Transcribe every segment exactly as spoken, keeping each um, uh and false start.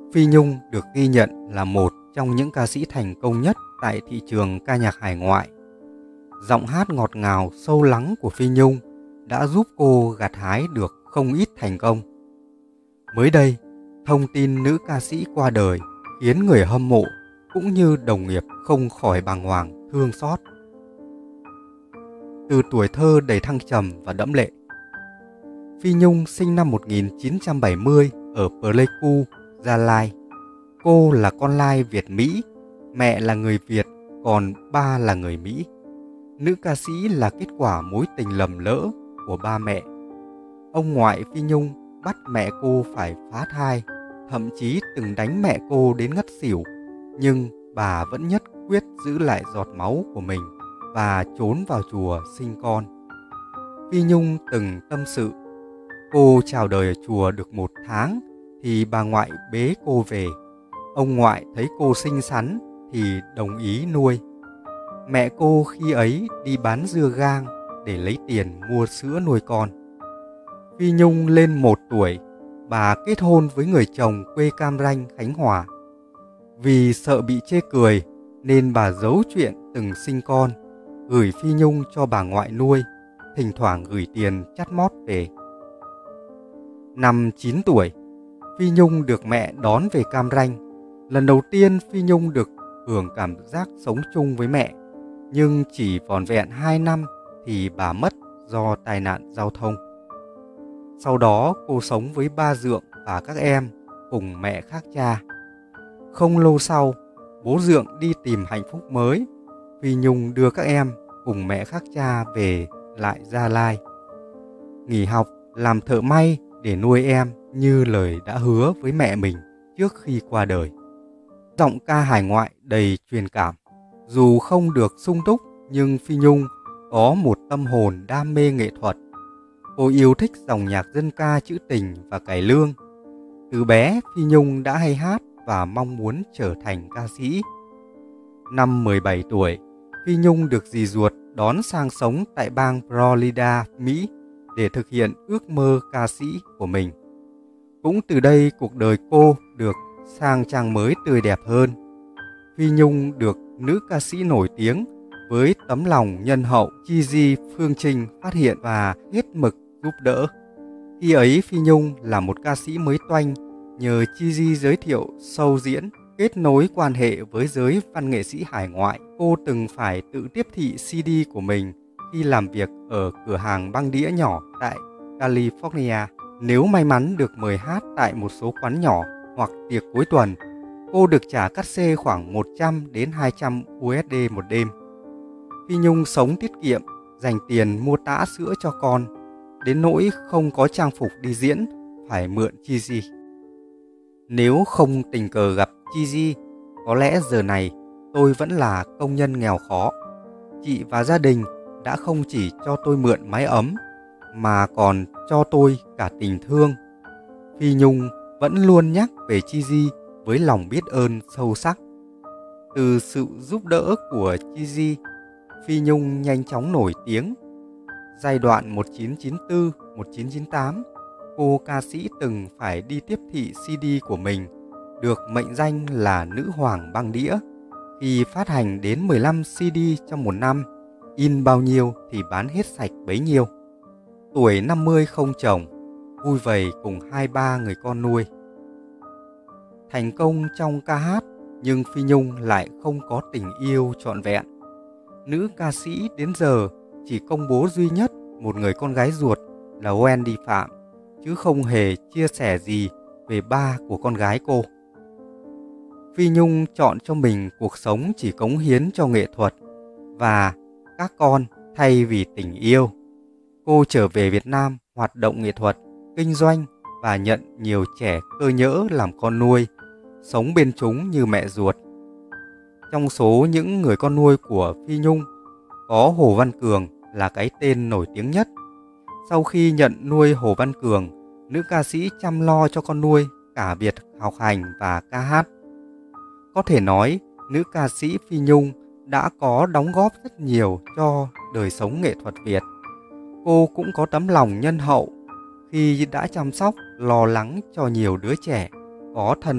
Phi Nhung được ghi nhận là một trong những ca sĩ thành công nhất tại thị trường ca nhạc hải ngoại. Giọng hát ngọt ngào sâu lắng của Phi Nhung đã giúp cô gặt hái được không ít thành công. Mới đây, thông tin nữ ca sĩ qua đời khiến người hâm mộ cũng như đồng nghiệp không khỏi bàng hoàng thương xót. Từ tuổi thơ đầy thăng trầm và đẫm lệ, Phi Nhung sinh năm một nghìn chín trăm bảy mươi ở Pleiku, Gia Lai. Cô là con lai Việt-Mỹ, mẹ là người Việt, còn ba là người Mỹ. Nữ ca sĩ là kết quả mối tình lầm lỡ của ba mẹ. Ông ngoại Phi Nhung bắt mẹ cô phải phá thai, thậm chí từng đánh mẹ cô đến ngất xỉu, nhưng bà vẫn nhất quyết giữ lại giọt máu của mình và trốn vào chùa sinh con. Phi Nhung từng tâm sự, cô chào đời ở chùa được một tháng thì bà ngoại bế cô về. Ông ngoại thấy cô xinh xắn thì đồng ý nuôi. Mẹ cô khi ấy đi bán dưa gang để lấy tiền mua sữa nuôi con. Phi Nhung lên một tuổi, bà kết hôn với người chồng quê Cam Ranh, Khánh Hòa. Vì sợ bị chê cười nên bà giấu chuyện từng sinh con, gửi Phi Nhung cho bà ngoại nuôi, thỉnh thoảng gửi tiền chắt mót về. Năm chín tuổi, Phi Nhung được mẹ đón về Cam Ranh. Lần đầu tiên Phi Nhung được hưởng cảm giác sống chung với mẹ, nhưng chỉ vỏn vẹn hai năm thì bà mất do tai nạn giao thông. Sau đó cô sống với ba dượng và các em cùng mẹ khác cha. Không lâu sau, bố dượng đi tìm hạnh phúc mới. Phi Nhung đưa các em cùng mẹ khác cha về lại Gia Lai, nghỉ học làm thợ may để nuôi em như lời đã hứa với mẹ mình trước khi qua đời. Giọng ca hải ngoại đầy truyền cảm. Dù không được sung túc nhưng Phi Nhung có một tâm hồn đam mê nghệ thuật. Cô yêu thích dòng nhạc dân ca trữ tình và cải lương. Từ bé, Phi Nhung đã hay hát và mong muốn trở thành ca sĩ. Năm mười bảy tuổi, Phi Nhung được dì ruột đón sang sống tại bang Florida, Mỹ để thực hiện ước mơ ca sĩ của mình. Cũng từ đây cuộc đời cô được sang trang mới tươi đẹp hơn. Phi Nhung được nữ ca sĩ nổi tiếng với tấm lòng nhân hậu Chi Di Phương Trinh phát hiện và hết mực giúp đỡ. Khi ấy Phi Nhung là một ca sĩ mới toanh, nhờ Chi Di giới thiệu show diễn, kết nối quan hệ với giới văn nghệ sĩ hải ngoại. Cô từng phải tự tiếp thị xê đê của mình khi làm việc ở cửa hàng băng đĩa nhỏ tại California. Nếu may mắn được mời hát tại một số quán nhỏ hoặc tiệc cuối tuần, cô được trả cát xê khoảng một trăm đến hai trăm u ét đê một đêm. Phi Nhung sống tiết kiệm, dành tiền mua tã sữa cho con, đến nỗi không có trang phục đi diễn, phải mượn Chi Di. Nếu không tình cờ gặp Chi Di, có lẽ giờ này tôi vẫn là công nhân nghèo khó. Chị và gia đình đã không chỉ cho tôi mượn mái ấm, mà còn cho tôi cả tình thương. Phi Nhung vẫn luôn nhắc về Chi Di với lòng biết ơn sâu sắc. Từ sự giúp đỡ của Chi Di, Phi Nhung nhanh chóng nổi tiếng. Giai đoạn một nghìn chín trăm chín mươi tư đến một nghìn chín trăm chín mươi tám, cô ca sĩ từng phải đi tiếp thị xê đê của mình, được mệnh danh là nữ hoàng băng đĩa. Khi phát hành đến mười lăm xê đê trong một năm, in bao nhiêu thì bán hết sạch bấy nhiêu. Tuổi năm mươi không chồng, vui vầy cùng hai ba người con nuôi. Thành công trong ca hát, nhưng Phi Nhung lại không có tình yêu trọn vẹn. Nữ ca sĩ đến giờ chỉ công bố duy nhất một người con gái ruột là Wendy Phạm, chứ không hề chia sẻ gì về ba của con gái cô. Phi Nhung chọn cho mình cuộc sống chỉ cống hiến cho nghệ thuật và các con thay vì tình yêu. Cô trở về Việt Nam hoạt động nghệ thuật, kinh doanh và nhận nhiều trẻ cơ nhỡ làm con nuôi, sống bên chúng như mẹ ruột. Trong số những người con nuôi của Phi Nhung, có Hồ Văn Cường là cái tên nổi tiếng nhất. Sau khi nhận nuôi Hồ Văn Cường, nữ ca sĩ chăm lo cho con nuôi cả việc học hành và ca hát. Có thể nói, nữ ca sĩ Phi Nhung đã có đóng góp rất nhiều cho đời sống nghệ thuật Việt. Cô cũng có tấm lòng nhân hậu khi đã chăm sóc, lo lắng cho nhiều đứa trẻ có thân phận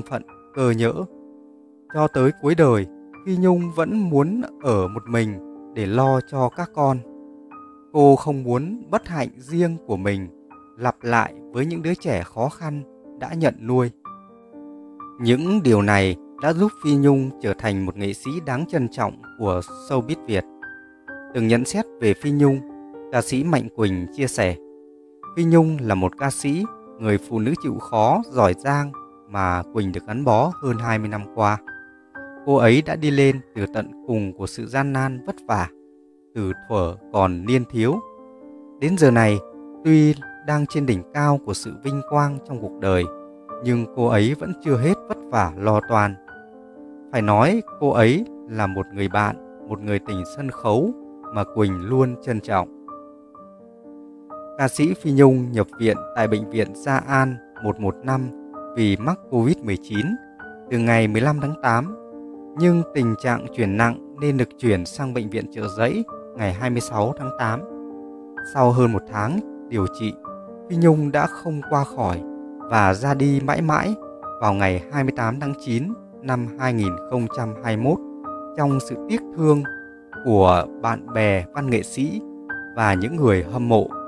cơ nhỡ. Cho tới cuối đời, Phi Nhung vẫn muốn ở một mình để lo cho các con. Cô không muốn bất hạnh riêng của mình lặp lại với những đứa trẻ khó khăn đã nhận nuôi. Những điều này đã giúp Phi Nhung trở thành một nghệ sĩ đáng trân trọng của showbiz Việt. Từng nhận xét về Phi Nhung, ca sĩ Mạnh Quỳnh chia sẻ: Phi Nhung là một ca sĩ, người phụ nữ chịu khó, giỏi giang mà Quỳnh được gắn bó hơn hai mươi năm qua. Cô ấy đã đi lên từ tận cùng của sự gian nan vất vả, từ thuở còn niên thiếu. Đến giờ này, tuy đang trên đỉnh cao của sự vinh quang trong cuộc đời, nhưng cô ấy vẫn chưa hết vất vả lo toan. Phải nói cô ấy là một người bạn, một người tình sân khấu mà Quỳnh luôn trân trọng. Ca sĩ Phi Nhung nhập viện tại Bệnh viện Gia An một một năm vì mắc Covid mười chín từ ngày mười lăm tháng tám, nhưng tình trạng chuyển nặng nên được chuyển sang Bệnh viện Chợ Giấy ngày hai mươi sáu tháng tám. Sau hơn một tháng điều trị, Phi Nhung đã không qua khỏi và ra đi mãi mãi vào ngày hai mươi tám tháng chín năm hai nghìn không trăm hai mươi mốt trong sự tiếc thương của bạn bè văn nghệ sĩ và những người hâm mộ.